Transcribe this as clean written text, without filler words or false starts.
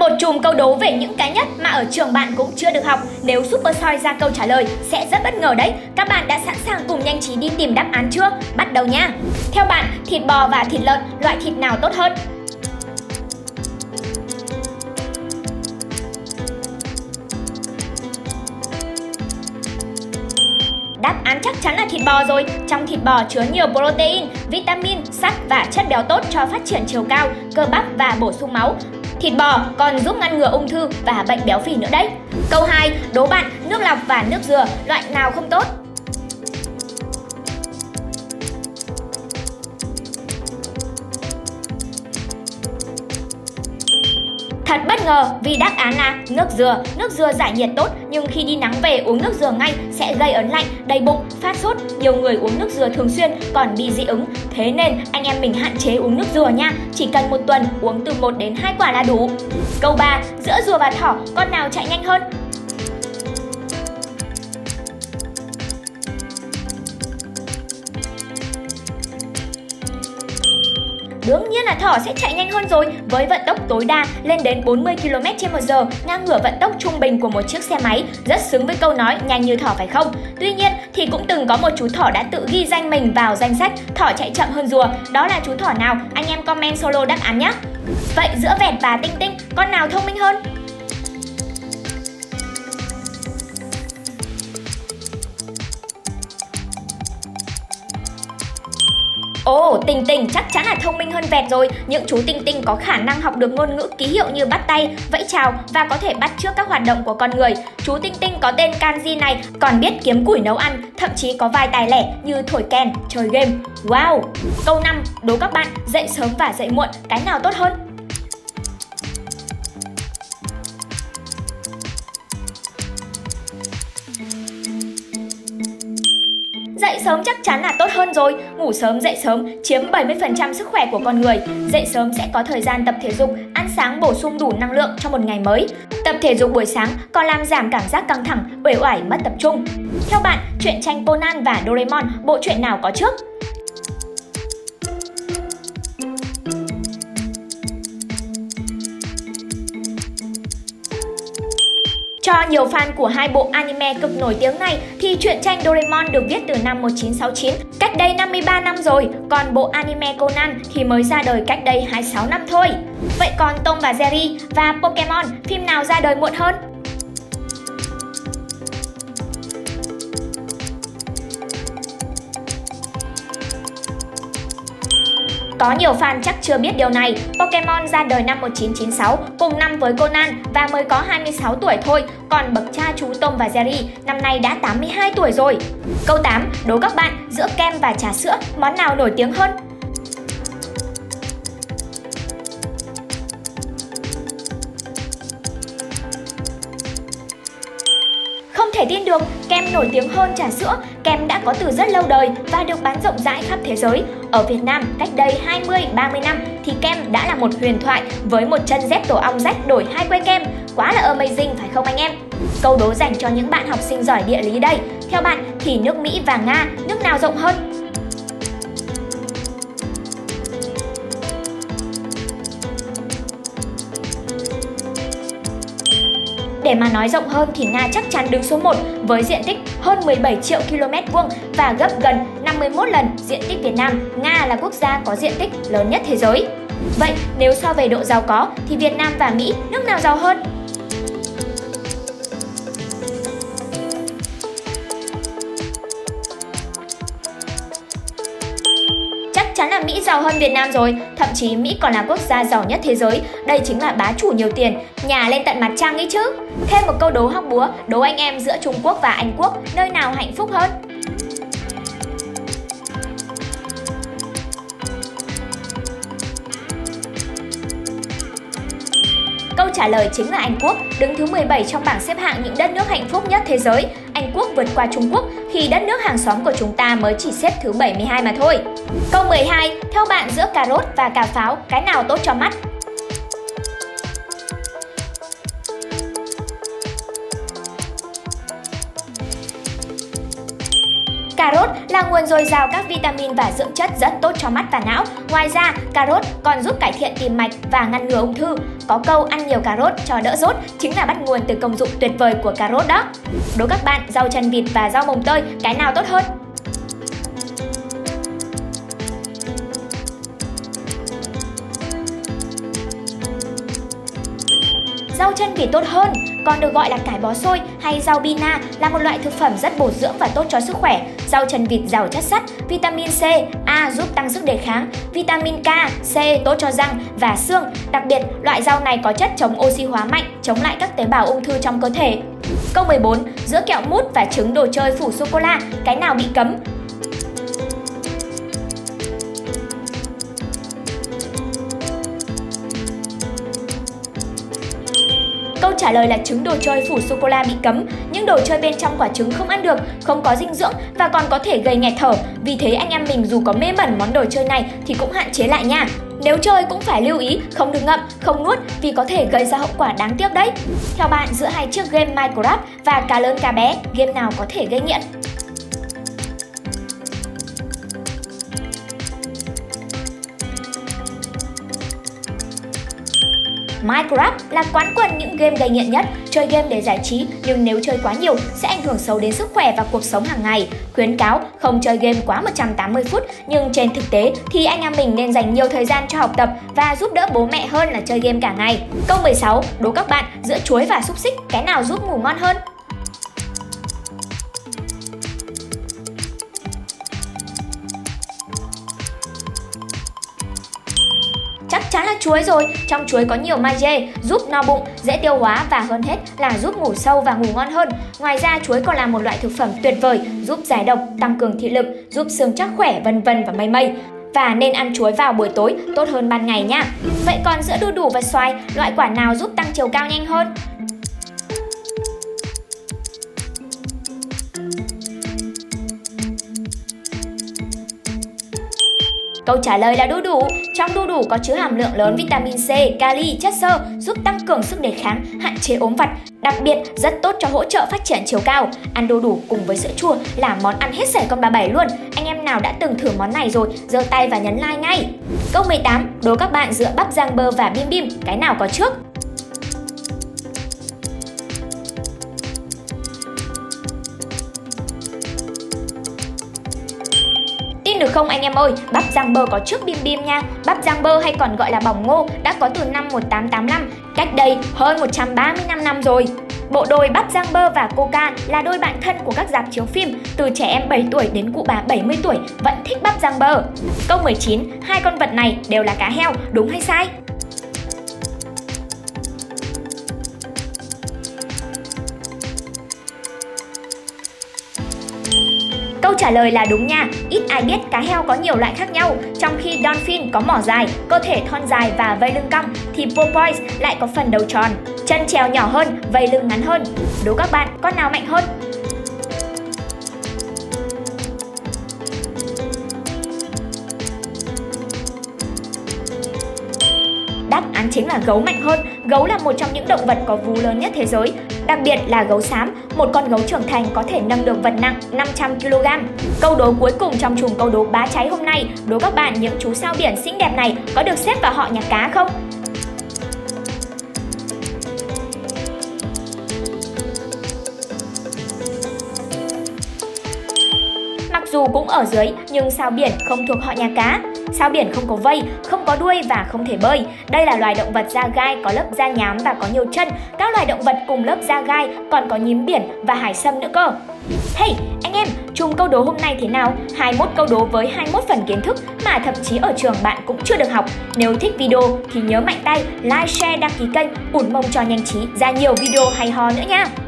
Một chùm câu đố về những cái nhất mà ở trường bạn cũng chưa được học. Nếu Super Soi ra câu trả lời sẽ rất bất ngờ đấy. Các bạn đã sẵn sàng cùng nhanh trí đi tìm đáp án chưa? Bắt đầu nha! Theo bạn, thịt bò và thịt lợn, loại thịt nào tốt hơn? Đáp án chắc chắn là thịt bò rồi. Trong thịt bò chứa nhiều protein, vitamin, sắt và chất béo tốt cho phát triển chiều cao, cơ bắp và bổ sung máu. Thịt bò còn giúp ngăn ngừa ung thư và bệnh béo phì nữa đấy. Câu 2, đố bạn nước lọc và nước dừa, loại nào không tốt? Thật bất ngờ vì đáp án là nước dừa. Nước dừa giải nhiệt tốt, nhưng khi đi nắng về uống nước dừa ngay sẽ gây ớn lạnh, đầy bụng, phát sốt. Nhiều người uống nước dừa thường xuyên còn bị dị ứng. Thế nên anh em mình hạn chế uống nước dừa nha. Chỉ cần một tuần uống từ 1 đến 2 quả là đủ. Câu 3, giữa rùa và thỏ, con nào chạy nhanh hơn? Đương nhiên là thỏ sẽ chạy nhanh hơn rồi, với vận tốc tối đa lên đến 40 km/h, ngang ngửa vận tốc trung bình của một chiếc xe máy, rất xứng với câu nói nhanh như thỏ phải không? Tuy nhiên thì cũng từng có một chú thỏ đã tự ghi danh mình vào danh sách thỏ chạy chậm hơn rùa. Đó là chú thỏ nào? Anh em comment solo đáp án nhé! Vậy giữa vẹt và tinh tinh, con nào thông minh hơn? Ồ, Tinh Tinh chắc chắn là thông minh hơn vẹt rồi. Những chú Tinh Tinh có khả năng học được ngôn ngữ ký hiệu như bắt tay, vẫy chào và có thể bắt chước các hoạt động của con người. Chú Tinh Tinh có tên Kanji này còn biết kiếm củi nấu ăn, thậm chí có vài tài lẻ như thổi kèn, chơi game. Wow! Câu 5, đố các bạn dậy sớm và dậy muộn, cái nào tốt hơn? Dậy sớm chắc chắn là tốt hơn rồi. Ngủ sớm dậy sớm chiếm 70% sức khỏe của con người. Dậy sớm sẽ có thời gian tập thể dục, ăn sáng bổ sung đủ năng lượng cho một ngày mới. Tập thể dục buổi sáng còn làm giảm cảm giác căng thẳng, uể oải, mất tập trung. Theo bạn, truyện tranh Conan và Doraemon, bộ truyện nào có trước? Cho nhiều fan của hai bộ anime cực nổi tiếng này thì truyện tranh Doraemon được viết từ năm 1969, cách đây 53 năm rồi, còn bộ anime Conan thì mới ra đời cách đây 26 năm thôi. Vậy còn Tom và Jerry và Pokemon, phim nào ra đời muộn hơn? Có nhiều fan chắc chưa biết điều này, Pokemon ra đời năm 1996, cùng năm với Conan và mới có 26 tuổi thôi, còn bậc cha chú Tom và Jerry năm nay đã 82 tuổi rồi. Câu 8, đố các bạn giữa kem và trà sữa, món nào nổi tiếng hơn? Không thể tin được, kem nổi tiếng hơn trà sữa. Kem đã có từ rất lâu đời và được bán rộng rãi khắp thế giới. Ở Việt Nam, cách đây 20-30 năm thì kem đã là một huyền thoại với một chân dép tổ ong rách đổi 2 que kem. Quá là amazing phải không anh em? Câu đố dành cho những bạn học sinh giỏi địa lý đây. Theo bạn thì nước Mỹ và Nga, nước nào rộng hơn? Để mà nói rộng hơn thì Nga chắc chắn đứng số 1 với diện tích hơn 17 triệu km² và gấp gần 51 lần diện tích Việt Nam. Nga là quốc gia có diện tích lớn nhất thế giới. Vậy nếu so về độ giàu có thì Việt Nam và Mỹ, nước nào giàu hơn? Chắc chắn là Mỹ giàu hơn Việt Nam rồi, thậm chí Mỹ còn là quốc gia giàu nhất thế giới. Đây chính là bá chủ nhiều tiền, nhà lên tận mặt trăng ấy chứ. Thêm một câu đố hóc búa, đố anh em giữa Trung Quốc và Anh Quốc, nơi nào hạnh phúc hơn? Câu trả lời chính là Anh Quốc, đứng thứ 17 trong bảng xếp hạng những đất nước hạnh phúc nhất thế giới. Anh Quốc vượt qua Trung Quốc khi đất nước hàng xóm của chúng ta mới chỉ xếp thứ 72 mà thôi. Câu 12, theo bạn giữa cà rốt và cà pháo, cái nào tốt cho mắt? Cà rốt là nguồn dồi dào các vitamin và dưỡng chất rất tốt cho mắt và não. Ngoài ra, cà rốt còn giúp cải thiện tim mạch và ngăn ngừa ung thư. Có câu ăn nhiều cà rốt cho đỡ dốt chính là bắt nguồn từ công dụng tuyệt vời của cà rốt đó. Đố các bạn, rau chân vịt và rau mồng tơi cái nào tốt hơn? Rau chân vịt tốt hơn, còn được gọi là cải bó xôi hay rau bina, là một loại thực phẩm rất bổ dưỡng và tốt cho sức khỏe. Rau chân vịt giàu chất sắt, vitamin C, A giúp tăng sức đề kháng, vitamin K, C tốt cho răng và xương. Đặc biệt, loại rau này có chất chống oxy hóa mạnh, chống lại các tế bào ung thư trong cơ thể. Câu 14. Giữa kẹo mút và trứng đồ chơi phủ sô-cô-la, cái nào bị cấm? Câu trả lời là trứng đồ chơi phủ sô-cô-la bị cấm. Những đồ chơi bên trong quả trứng không ăn được, không có dinh dưỡng và còn có thể gây nghẹt thở. Vì thế anh em mình dù có mê mẩn món đồ chơi này thì cũng hạn chế lại nha. Nếu chơi cũng phải lưu ý không được ngậm, không nuốt vì có thể gây ra hậu quả đáng tiếc đấy. Theo bạn, giữa hai chiếc game Minecraft và cá lớn cá bé, game nào có thể gây nghiện? Minecraft là quán quân những game gây nghiện nhất. Chơi game để giải trí nhưng nếu chơi quá nhiều sẽ ảnh hưởng xấu đến sức khỏe và cuộc sống hàng ngày. Khuyến cáo không chơi game quá 180 phút, nhưng trên thực tế thì anh em mình nên dành nhiều thời gian cho học tập và giúp đỡ bố mẹ hơn là chơi game cả ngày. Câu 16. Đố các bạn, giữa chuối và xúc xích cái nào giúp ngủ ngon hơn? Chắc chắn là chuối rồi, trong chuối có nhiều magie, giúp no bụng, dễ tiêu hóa và hơn hết là giúp ngủ sâu và ngủ ngon hơn. Ngoài ra, chuối còn là một loại thực phẩm tuyệt vời, giúp giải độc, tăng cường thị lực, giúp xương chắc khỏe vân vân và mây mây. Và nên ăn chuối vào buổi tối tốt hơn ban ngày nha. Vậy còn giữa đu đủ và xoài, loại quả nào giúp tăng chiều cao nhanh hơn? Câu trả lời là đu đủ. Trong đu đủ có chứa hàm lượng lớn vitamin C, kali, chất xơ giúp tăng cường sức đề kháng, hạn chế ốm vặt. Đặc biệt rất tốt cho hỗ trợ phát triển chiều cao. Ăn đu đủ cùng với sữa chua là món ăn hết sảy con bà Bảy luôn. Anh em nào đã từng thử món này rồi, giơ tay và nhấn like ngay. Câu 18. Đố các bạn, giữa bắp rang bơ và bim bim cái nào có trước? Tin được không anh em ơi, bắp rang bơ có trước bim bim nha. Bắp rang bơ hay còn gọi là bỏng ngô đã có từ năm 1885, cách đây hơn 135 năm rồi. Bộ đôi bắp rang bơ và Coca là đôi bạn thân của các rạp chiếu phim, từ trẻ em 7 tuổi đến cụ bà 70 tuổi vẫn thích bắp rang bơ. Câu 19. Hai con vật này đều là cá heo, đúng hay sai? Câu trả lời là đúng nha. Ít ai biết cá heo có nhiều loại khác nhau. Trong khi dolphin có mỏ dài, cơ thể thon dài và vây lưng cong, thì porpoise lại có phần đầu tròn, chân trèo nhỏ hơn, vây lưng ngắn hơn. Đố các bạn, con nào mạnh hơn? Đáp án chính là gấu mạnh hơn. Gấu là một trong những động vật có vú lớn nhất thế giới. Đặc biệt là gấu xám, một con gấu trưởng thành có thể nâng được vật nặng 500 kg. Câu đố cuối cùng trong chùm câu đố bá cháy hôm nay, đố các bạn những chú sao biển xinh đẹp này có được xếp vào họ nhà cá không? Mặc dù cũng ở dưới nhưng sao biển không thuộc họ nhà cá. Sao biển không có vây, không có đuôi và không thể bơi. Đây là loài động vật da gai có lớp da nhám và có nhiều chân. Các loài động vật cùng lớp da gai còn có nhím biển và hải sâm nữa cơ. Hey, anh em, chùm câu đố hôm nay thế nào? 21 câu đố với 21 phần kiến thức mà thậm chí ở trường bạn cũng chưa được học. Nếu thích video thì nhớ mạnh tay like, share, đăng ký kênh, ủng mông cho nhanh trí ra nhiều video hay ho nữa nha.